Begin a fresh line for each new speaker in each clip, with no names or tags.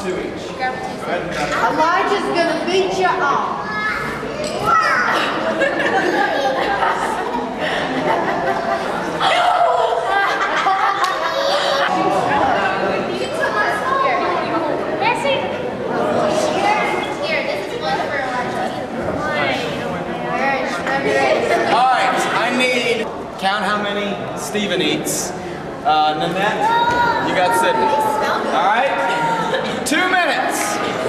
2 each. Go ahead and grab
Elijah's gonna beat you off.
Alright, I need, count how many Steven eats. Nanette, you got Sydney. Alright? 2 minutes.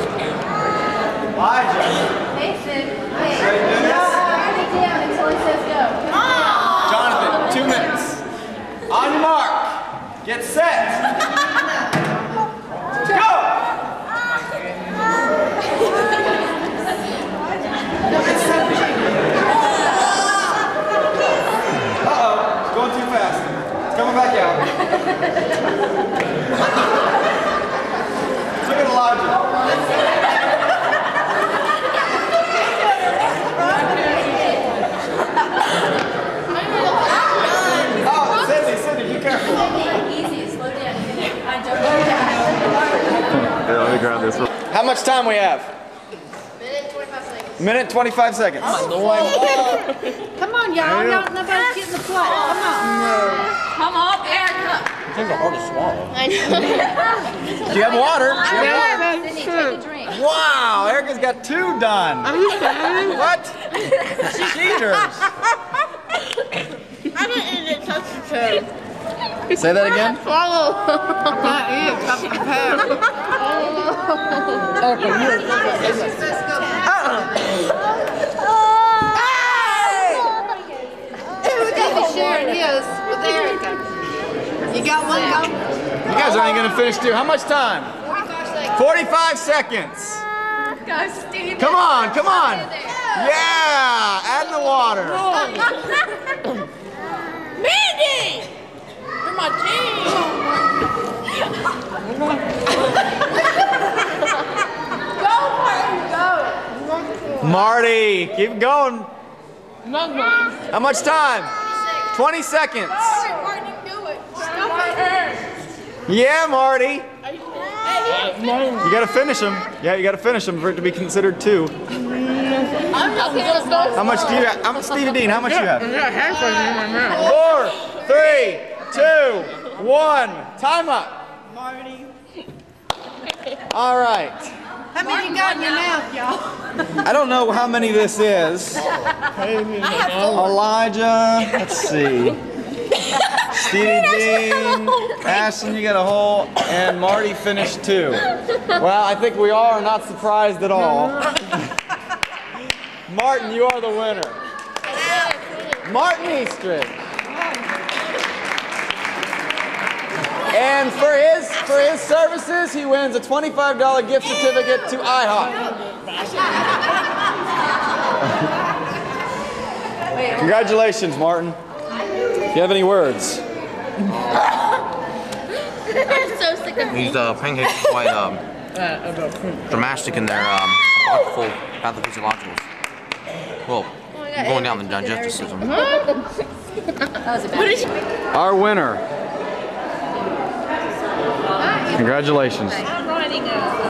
Elijah.
Hey, Sid. Hey.
Ready to do this?
Write it down until he says go.
Jonathan, 2 minutes. On your mark. Get set. Go! Uh-oh, it's going too fast. It's coming back out. Look at Elijah. Oh, Sydney, be careful.
Easy, slow down.
Here, let me grab this. How much time we have? Minute 25 seconds.
Come on, y'all. Nobody's getting the plate. Come on.
Come on, Erica.
Things are hard to swallow.
I know.
Do you have water? Do you have water?
Sydney, take a drink.
Wow, Erica's got 2 done.
Are you serious?
What? Cheaters.
I didn't eat it, touch the food.
Say that again?
Swallow.
I can't eat it. Come prepare. Who's gonna be sharing his with Erica? You got one go?
You guys aren't even gonna finish too. How much time? 45 seconds.
Go, Steve.
Come on, come on. Yeah, add in the water.
Mandy! You're my team. Go, Martin, go.
Marty, keep going. How much time? 20 seconds.
Martin, do it. Stop it.
Yeah, Marty.
You
gotta finish them. Yeah, you gotta finish them for it to be considered 2. How much do you have? How much, Stevie Dean, how much do you have? 4, 3, 2, 1. Time up.
Marty.
All right.
How many you got in your mouth, y'all?
I don't know how many this is. Elijah, let's see. Stevie Dean, Ashton, you got a whole, and Marty finished 2. Well, I think we all are not surprised at all. Martin, you are the winner. Martin Eastridge. And for his services, he wins a $25 gift certificate to IHOP. Congratulations, Martin. Do you have any words?
I'm so sick of
These pancakes are quite dramatic in their powerful pathophysiologicals. Well, going down the digestive system.
Our winner. Congratulations.